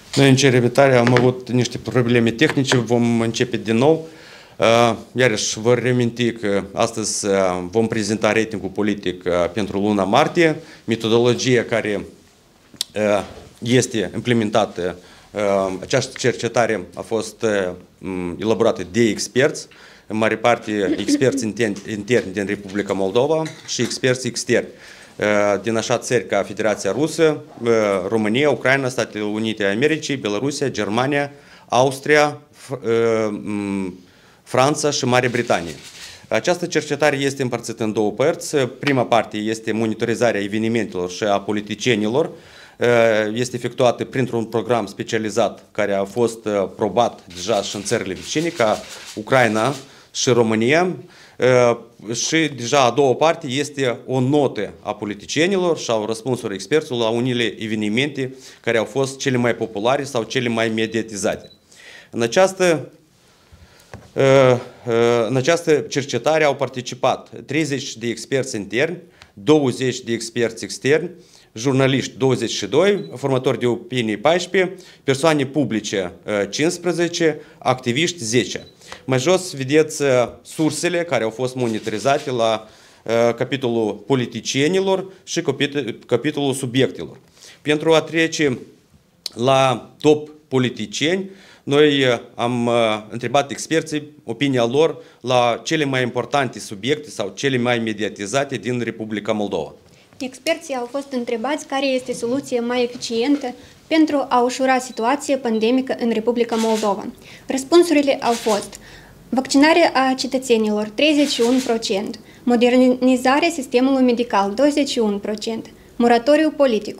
Noi în cercetare am avut niște probleme tehnice, vom începe din nou. Iarăși vă reaminti că astăzi vom prezenta ratingul politic pentru luna martie, metodologia care este implementată. Această cercetare a fost elaborată de experți, în mare parte experți interni din Republica Moldova și experți externi din așa țări ca Federația Rusă, România, Ucraina, Statele Unite ale Americii, Belarusia, Germania, Austria, Franța și Marea Britanie. Această cercetare este împărțită în două părți. Prima parte este monitorizarea evenimentelor și a politicienilor. Este efectuată printr-un program specializat care a fost probat deja și în țările vecine, ca Ucraina și România. Și deja a doua parte este o notă a politicienilor și au răspunsuri experților la unele evenimente care au fost cele mai populare sau cele mai mediatizate. În această cercetare au participat 30 de experți interni, 20 de experți externi, jurnaliști 22, formatori de opinie 14, persoane publice 15, activiști 10. Mai jos vedeți sursele care au fost monitorizate la capitolul politicienilor și capitolul subiectelor. Pentru a trece la top politicieni, noi am întrebat experții opinia lor la cele mai importante subiecte sau cele mai mediatizate din Republica Moldova. Experții au fost întrebați care este soluția mai eficientă pentru a ușura situația pandemică în Republica Moldova. Răspunsurile au fost: vaccinarea a cetățenilor 31%, modernizarea sistemului medical 21%, moratoriu politic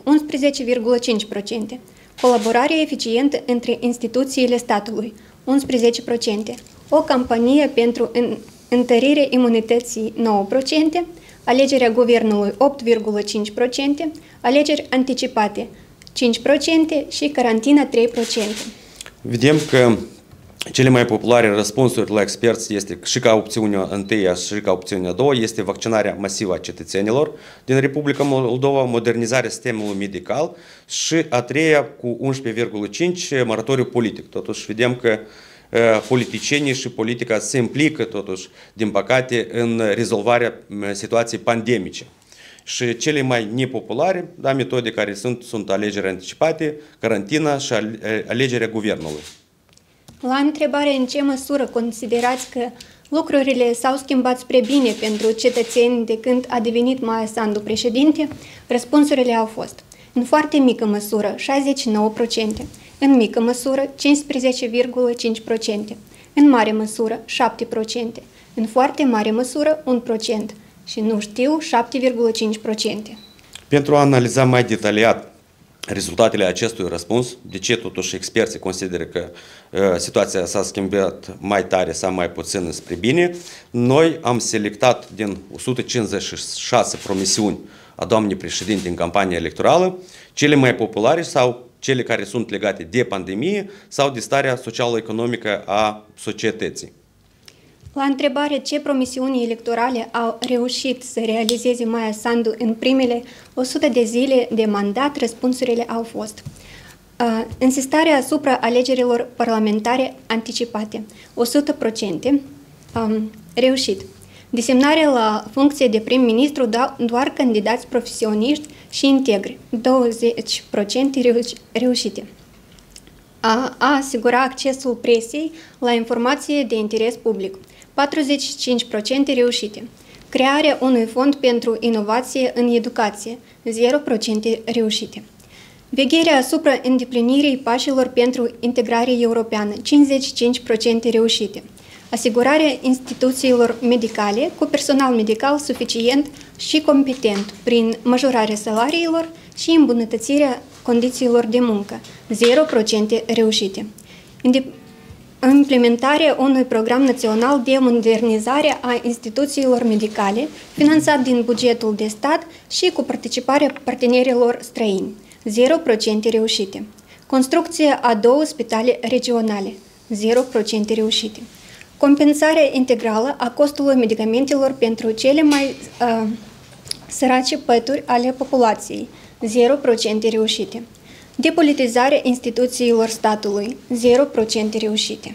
11,5%, colaborare eficientă între instituțiile statului 11%, o campanie pentru întărirea imunității 9%, alegerea guvernului 8,5%, alegeri anticipate 5% și carantina 3%. Vedem că cele mai populare răspunsuri la experți este și ca opțiunea întâia și ca opțiunea a doua este vaccinarea masivă a cetățenilor din Republica Moldova, modernizarea sistemului medical și a treia cu 11,5% moratoriu politic. Totuși vedem că politicienii și politica se implică totuși, din păcate, în rezolvarea situației pandemice. Și cele mai nepopulare metode care sunt alegeri anticipate, carantina și alegerea guvernului. La întrebare în ce măsură considerați că lucrurile s-au schimbat spre bine pentru cetățeni de când a devenit Maia Sandu președinte, răspunsurile au fost: în foarte mică măsură 69%, în mică măsură 15,5%, în mare măsură 7%, în foarte mare măsură 1% și nu știu 7,5%. Pentru a analiza mai detaliat rezultatele acestui răspuns, de ce totuși experții consideră că situația s-a schimbat mai tare sau mai puțin spre bine, noi am selectat din 156 promisiuni a doamnei președinte în campania electorală, cele mai populare sau cele care sunt legate de pandemie sau de starea social-economică a societății. La întrebare ce promisiuni electorale au reușit să realizeze Maia Sandu în primele 100 de zile de mandat, răspunsurile au fost: insistarea asupra alegerilor parlamentare anticipate, 100%, reușit. Desemnarea la funcție de prim-ministru doar candidați profesioniști și integri, 20% reușite. A asigura accesul presiei la informație de interes public, 45% reușite. Crearea unui fond pentru inovație în educație, 0% reușite. Vegherea asupra îndeplinirii pașilor pentru integrare europeană, 55% reușite. Asigurarea instituțiilor medicale cu personal medical suficient și competent prin majorarea salariilor și îmbunătățirea condițiilor de muncă, 0% reușite. Implementarea unui program național de modernizare a instituțiilor medicale, finanțat din bugetul de stat și cu participarea partenerilor străini, 0% reușite. Construcția a 2 spitale regionale, 0% reușite. Compensarea integrală a costului medicamentelor pentru cele mai sărace pături ale populației, 0% reușite. Depolitizarea instituțiilor statului, 0% reușite.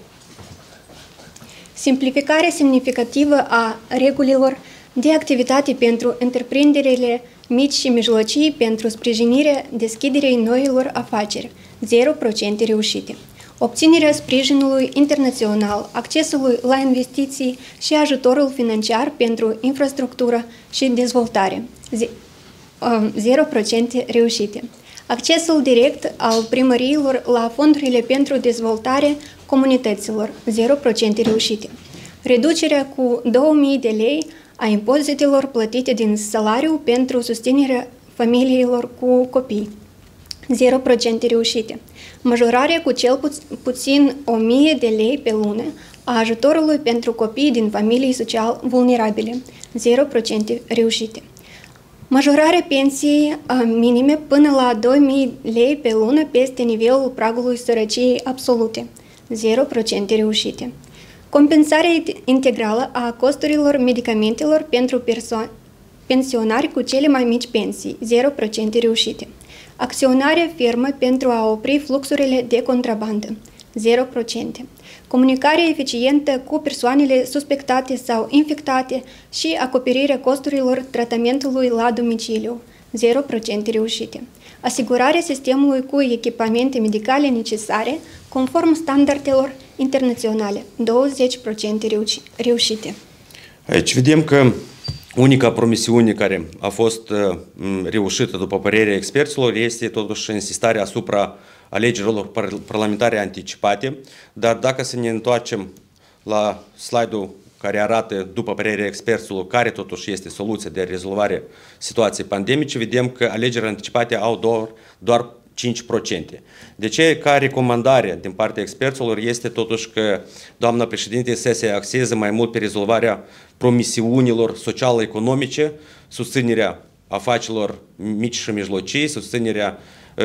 Simplificarea semnificativă a regulilor de activitate pentru întreprinderile mici și mijlocii pentru sprijinirea deschiderii noilor afaceri, 0% reușite. Obținerea sprijinului internațional, accesului la investiții și ajutorul financiar pentru infrastructură și dezvoltare, 0% reușite. Accesul direct al primăriilor la fondurile pentru dezvoltare comunităților, 0% reușite. Reducerea cu 2000 de lei a impozitelor plătite din salariu pentru susținerea familiilor cu copii, 0% reușite. Majorarea cu cel puțin 1000 de lei pe lună a ajutorului pentru copii din familii social vulnerabile, 0% reușite. Majorarea pensiei minime până la 2000 lei pe lună peste nivelul pragului sărăciei absolute, 0% reușite. Compensarea integrală a costurilor medicamentelor pentru pensionari cu cele mai mici pensii, 0% reușite. Acționarea fermă pentru a opri fluxurile de contrabandă, 0%. Comunicarea eficientă cu persoanele suspectate sau infectate și acoperirea costurilor tratamentului la domiciliu, 0% reușite. Asigurarea sistemului cu echipamente medicale necesare conform standardelor internaționale, 20% reușite. Aici vedem că unica promisiune care a fost reușită, după părerea experților, este totuși insistarea asupra alegerilor parlamentare anticipate, dar dacă să ne întoarcem la slide-ul care arată, după părerea experților, care totuși este soluția de rezolvare situației pandemice, vedem că alegerile anticipate au doar 5%. De ce, ca recomandare din partea experților, este totuși că doamna președinte să se axeze mai mult pe rezolvarea promisiunilor social-economice, susținerea afacerilor mici și mijlocii, susținerea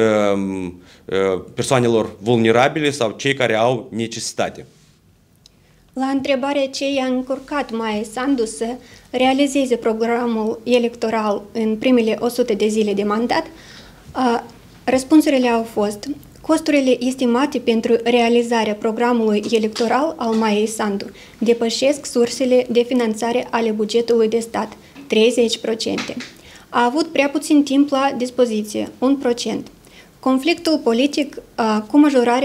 persoanelor vulnerabile sau cei care au necesitate. La întrebarea ce i-a încurcat Maia Sandu să realizeze programul electoral în primele 100 de zile de mandat, răspunsurile au fost: costurile estimate pentru realizarea programului electoral al Maiei Sandu depășesc sursele de finanțare ale bugetului de stat, 30%. A avut prea puțin timp la dispoziție, 1%. Conflictul politic cu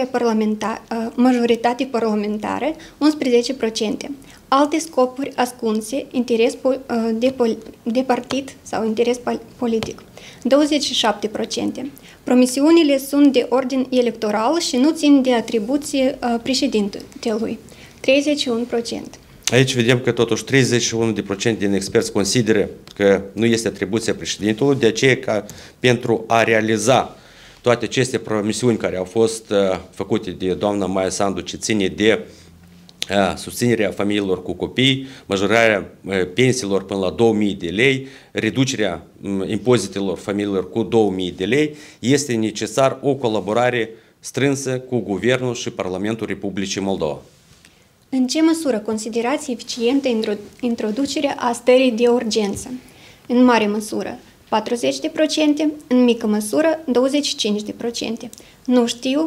majoritate parlamentară, 11%. Alte scopuri ascunse, interes de partid sau interes politic, 27%. Promisiunile sunt de ordin electoral și nu țin de atribuție președintelui, 31%. Aici vedem că totuși 31% din experți consideră că nu este atribuția președintelui, de aceea că pentru a realiza toate aceste promisiuni care au fost făcute de doamna Maia Sandu, ce ține de susținerea familiilor cu copii, majorarea pensiilor până la 2000 de lei, reducerea impozitelor familiilor cu 2000 de lei, este necesar o colaborare strânsă cu Guvernul și Parlamentul Republicii Moldova. În ce măsură considerați eficientă introducerea a stării de urgență? În mare măsură, 40%, în mică măsură, 25%. Nu știu,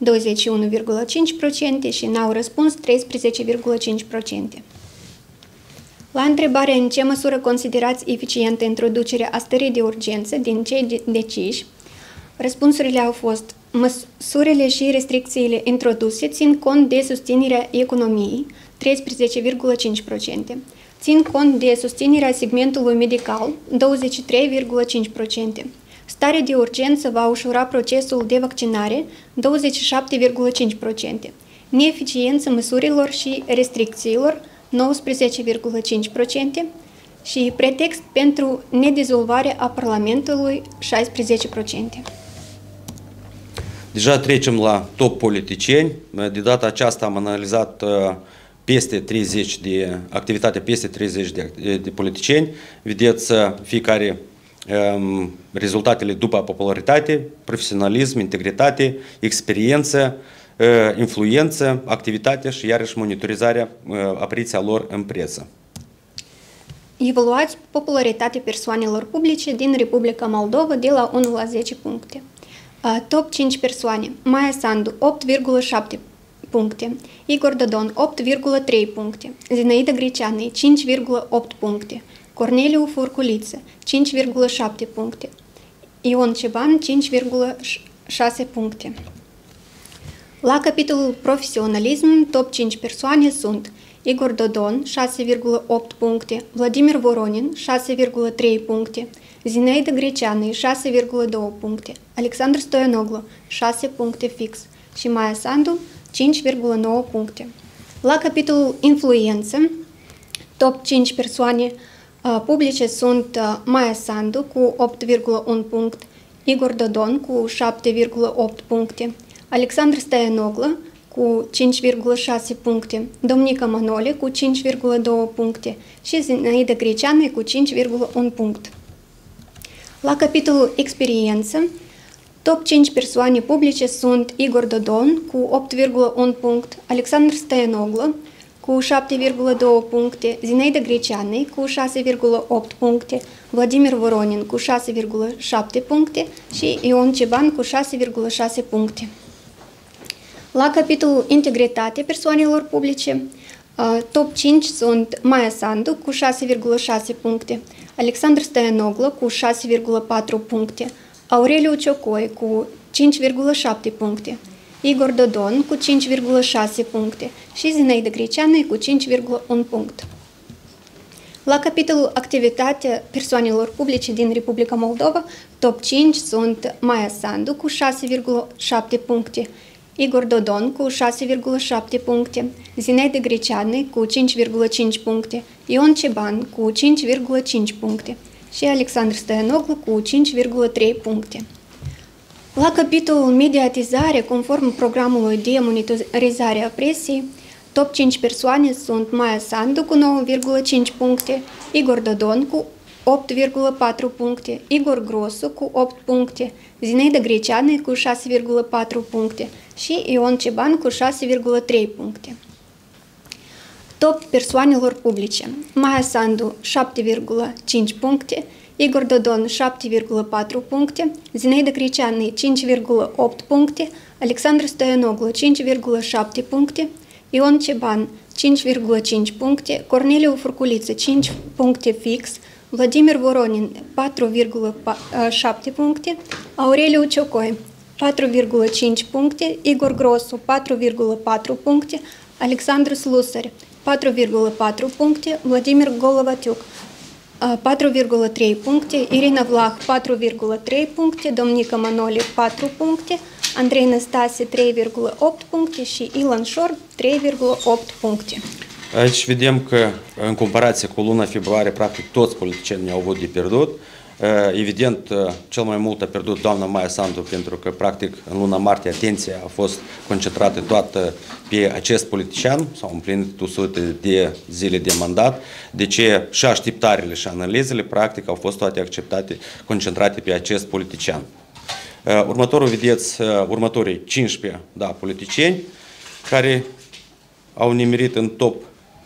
21,5% și n-au răspuns 13,5%. La întrebarea în ce măsură considerați eficientă introducerea a stării de urgență din cei deciși, răspunsurile au fost: măsurile și restricțiile introduse țin cont de susținerea economiei, 13,5%, țin cont de susținerea segmentului medical, 23,5%. Starea de urgență va ușura procesul de vaccinare, 27,5%. Neeficiență măsurilor și restricțiilor, 19,5%. Și pretext pentru nedizolvarea a Parlamentului, 16%. Deja trecem la top politicieni. De data aceasta am analizat activitatea peste 30 de politicieni. Vedeți fiecare rezultatele după popularitate, profesionalism, integritate, experiență, influență, activitate și iarăși monitorizarea apariția lor în presă. Evaluați popularitatea persoanelor publice din Republica Moldova de la 1 la 10 puncte. Top 5 persoane. Maia Sandu, 8,7 puncte. Igor Dodon, 8,3 puncte. Zinaida Greceanu, 5,8 puncte. Corneliu Furculiță, 5,7 puncte. Ion Ceban, 5,6 puncte. La capitolul profesionalism, top 5 persoane sunt Igor Dodon, 6,8 puncte, Vladimir Voronin, 6,3 puncte, Zinaida Greceanu, 6,2 puncte, Alexandru Stoianoglu, 6 puncte fix și Maia Sandu, 5,9 puncte. La capitolul influență, top 5 persoane publice sunt Maia Sandu cu 8,1 punct, Igor Dodon cu 7,8 puncte, Alexandru Stoianoglu cu 5,6 puncte, Domnica Manole cu 5,2 puncte și Zinaida Greceanu cu 5,1 punct. La capitolul experiență, top 5 persoane publice sunt Igor Dodon cu 8,1 punct, Alexandru Stoianoglu cu 7,2 puncte, Zinaida Greceanu cu 6,8 puncte, Vladimir Voronin cu 6,7 puncte și Ion Ceban cu 6,6 puncte. La capitolul integritate persoanelor publice, top 5 sunt Maia Sandu cu 6,6 puncte, Alexandru Stoianoglu cu 6,4 puncte, Aureliu Ciocoi cu 5,7 puncte, Igor Dodon cu 5,6 puncte și Zinaida Greceanu cu 5,1 punct. La capitolul activitate persoanelor publice din Republica Moldova, top 5 sunt Maia Sandu cu 6,7 puncte, Igor Dodon cu 6,7 puncte, Zinaida Greceanu cu 5,5 puncte, Ion Ceban cu 5,5 puncte și Alexandru Stoianoglu cu 5,3 puncte. La capitolul mediatizare, conform programului de monitorizare a presiei, top 5 persoane sunt Maia Sandu cu 9,5 puncte, Igor Dodon cu 8,4 puncte, Igor Grosu cu 8 puncte, Zinaida Greceanu cu 6,4 puncte și Ion Ceban cu 6,3 puncte. Top persoanelor publice. Maia Sandu 7,5 puncte, Igor Dodon 7,4 puncte, Zinaida Greceanu 5,8 puncte, Alexandru Stoianoglu 5,7 puncte, Ion Ceban 5,5 puncte, Corneliu Furculiță 5 puncte fix, Vladimir Voronin 4,7 puncte, Aureliu Ciocoi 4,5 puncte, Igor Grosu 4,4 puncte, Alexandru Slusari 4,4 puncte, Vladimir Golovatiuc 4,3 puncte, Irina Vlah 4,3 puncte, Domnica Manole 4 puncte, Andrei Năstase 3,8 puncte și Ilan Șor 3,8 puncte. Aici vedem că, în comparație cu luna februarie, practic toți politicienii au avut de pierdut. Evident, cel mai mult a pierdut doamna Maia Sandu, pentru că, practic, în luna martie atenția a fost concentrată toată pe acest politician, s-au împlinit 100 de zile de mandat, de ce și așteptările și analizele, practic, au fost toate acceptate, concentrate pe acest politician. Următorul, vedeți, următorii 15 politicieni care au nimerit în top.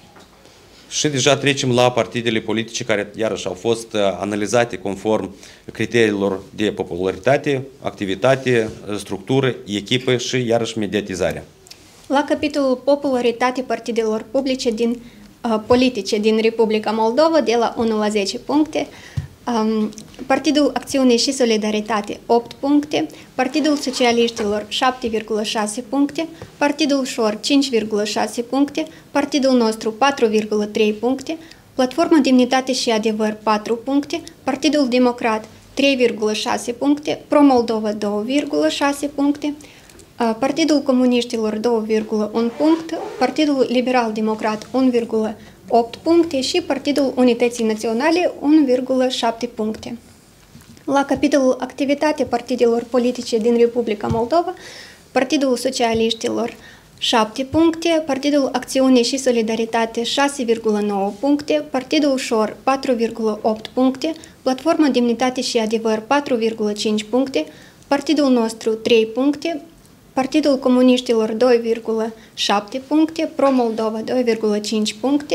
Și deja trecem la partidele politice care iarăși au fost analizate conform criteriilor de popularitate, activitate, structură, echipă și iarăși mediatizare. La capitolul popularitate partidelor publice politice din Republica Moldova, de la 1 la 10 puncte, Partidul Acțiune și Solidaritate 8 puncte, Partidul Socialiștilor 7,6 puncte, Partidul Șor 5,6 puncte, Partidul nostru 4,3 puncte, Platforma Demnitate și Adevăr 4 puncte, Partidul Democrat 3,6 puncte, Pro-Moldova 2,6 puncte, Partidul Comuniștilor 2,1 punct, Partidul Liberal Democrat 1,8 puncte și Partidul Unității Naționale 1,7 puncte. La capitolul activitate partidelor politice din Republica Moldova, Partidul Socialiștilor 7 puncte, Partidul Acțiune și Solidaritate 6,9 puncte, Partidul Șor 4,8 puncte, Platforma Demnitate și Adevăr 4,5 puncte, Partidul nostru 3 puncte, Partidul Comuniștilor 2,7 puncte, Pro-Moldova 2,5 puncte,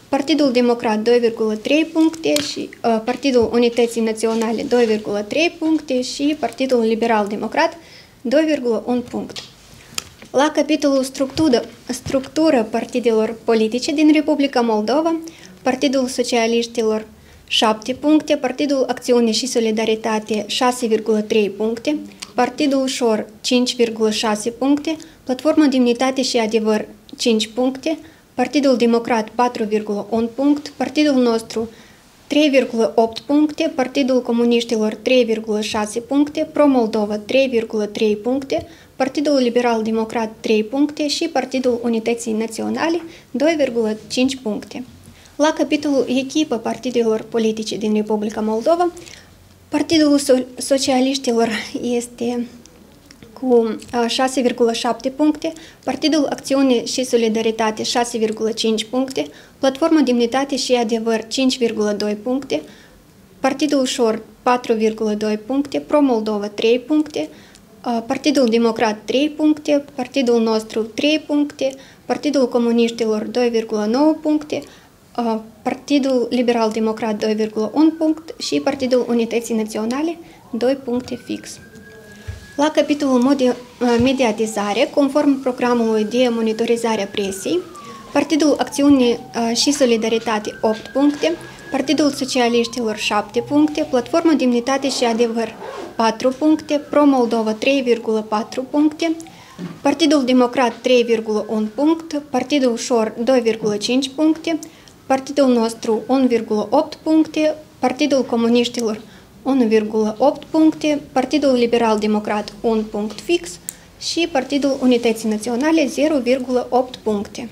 Partidul Democrat 2,3 puncte și Partidul Unității Naționale 2,3 puncte și Partidul Liberal Democrat 2,1 punct. La capitolul structură partidelor politice din Republica Moldova, Partidul Socialiștilor 7 puncte, Partidul Acțiune și Solidaritate 6,3 puncte, Partidul Ușor 5,6 puncte, Platforma Demnitate și Adevăr 5 puncte, Partidul Democrat 4,1 punct, Partidul nostru 3,8 puncte, Partidul Comuniștilor 3,6 puncte, Pro-Moldova 3,3 puncte, Partidul Liberal Democrat 3 puncte și Partidul Unității Naționale 2,5 puncte. La capitolul echipă partidelor politice din Republica Moldova, Partidul Socialiștilor este cu 6,7 puncte, Partidul Acțiune și Solidaritate 6,5 puncte, Platforma Demnitate și Adevăr 5,2 puncte, Partidul Ușor 4,2 puncte, Pro-Moldova 3 puncte, Partidul Democrat 3 puncte, Partidul nostru 3 puncte, Partidul Comuniștilor 2,9 puncte, Partidul Liberal Democrat 2,1 punct și Partidul Unității Naționale 2 puncte fix. La capitolul mediatizare, conform programului de monitorizare a presiei, Partidul Acțiune și Solidaritate 8 puncte, Partidul Socialiștilor 7 puncte, Platforma Demnitate și Adevăr 4 puncte, Pro-Moldova 3,4 puncte, Partidul Democrat 3,1 punct, Partidul Ușor 2,5 puncte, Partidul nostru 1,8 puncte, Partidul Comuniștilor 1,8 puncte, Partidul Liberal Democrat 1 punct fix și Partidul Unității Naționale 0,8 puncte.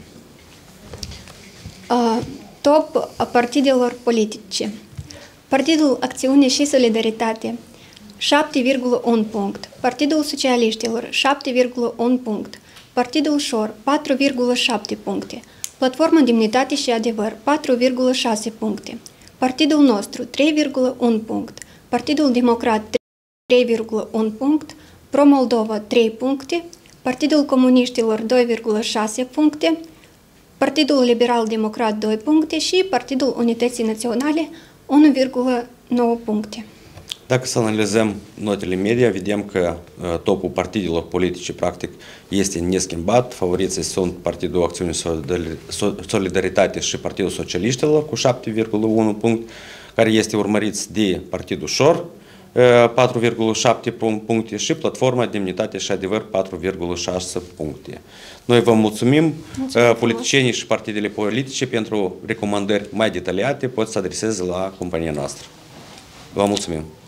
Top partidelor politice. Partidul Acțiune și Solidaritate 7,1 punct, Partidul Socialiștilor 7,1 punct, Partidul Ușor 4,7 puncte, Platforma Demnitate și Adevăr 4,6 puncte, Partidul nostru 3,1 punct, Partidul Democrat 3,1 punct, Pro-Moldova 3 puncte, Partidul Comuniștilor 2,6 puncte, Partidul Liberal Democrat 2 puncte și Partidul Unității Naționale 1,9 puncte. Dacă să analizăm notele media, vedem că topul partidelor politice practic este neschimbat. Favoriții sunt Partidul Acțiune Solidaritate și Partidul Socialiștilor cu 7,1 punct, care este urmărit de Partidul Ușor 4,7 puncte și Platforma Demnitate și Adevăr 4,6 puncte. Noi vă mulțumim, politicienii și partidele politice, pentru recomandări mai detaliate pot să adreseze la compania noastră. Vă mulțumim!